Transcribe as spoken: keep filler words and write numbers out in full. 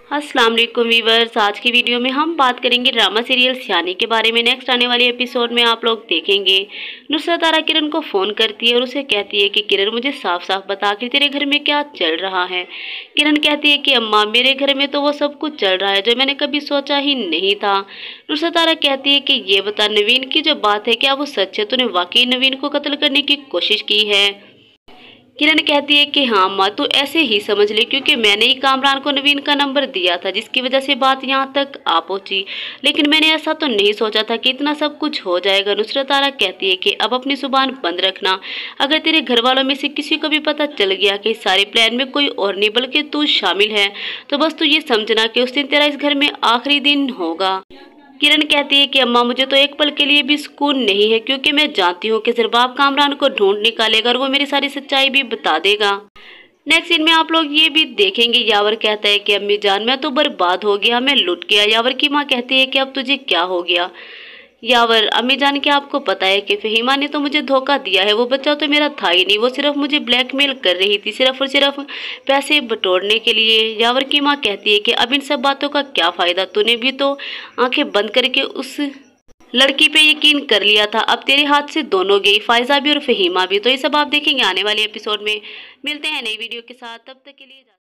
अस्सलाम वालेकुम वीवर्स। आज की वीडियो में हम बात करेंगे ड्रामा सीरियल सियानी के बारे में। नेक्स्ट आने वाले एपिसोड में आप लोग देखेंगे नुसरत आरा किरण को फ़ोन करती है और उसे कहती है कि किरण मुझे साफ साफ बता कि तेरे घर में क्या चल रहा है। किरण कहती है कि अम्मा मेरे घर में तो वो सब कुछ चल रहा है जो मैंने कभी सोचा ही नहीं था। नुसरत आरा कहती है कि ये बता नवीन की जो बात है क्या वो सच है, तूने वाकई नवीन को कत्ल करने की कोशिश की है। किरण कहती है कि हाँ माँ तू ऐसे ही समझ ले, क्योंकि मैंने ही कामरान को नवीन का नंबर दिया था जिसकी वजह से बात यहाँ तक आ पहुंची, लेकिन मैंने ऐसा तो नहीं सोचा था कि इतना सब कुछ हो जाएगा। नुसरत आरा कहती है कि अब अपनी जुबान बंद रखना, अगर तेरे घर वालों में से किसी को भी पता चल गया कि सारे प्लान में कोई और नहीं बल्कि तू शामिल है तो बस तू ये समझना कि उस दिन तेरा इस घर में आखिरी दिन होगा। किरण कहती है कि अम्मा मुझे तो एक पल के लिए भी सुकून नहीं है, क्योंकि मैं जानती हूँ कि जरबाब कामरान को ढूंढ निकालेगा और वो मेरी सारी सच्चाई भी बता देगा। नेक्स्ट सीन में आप लोग ये भी देखेंगे यावर कहता है कि अम्मी जान मैं तो बर्बाद हो गया, मैं लुट गया। यावर की माँ कहती है कि अब तुझे क्या हो गया। यावर अम्मी जान के आपको पता है कि फहीमा ने तो मुझे धोखा दिया है, वो बच्चा तो मेरा था ही नहीं, वो सिर्फ मुझे ब्लैकमेल कर रही थी, सिर्फ और सिर्फ पैसे बटोरने के लिए। यावर की माँ कहती है कि अब इन सब बातों का क्या फ़ायदा, तूने भी तो आंखें बंद करके उस लड़की पे यकीन कर लिया था, अब तेरे हाथ से दोनों गई, फायजा भी और फहीमा भी। तो ये सब आप देखेंगे आने वाले एपिसोड में। मिलते हैं नई वीडियो के साथ, तब तक के लिए।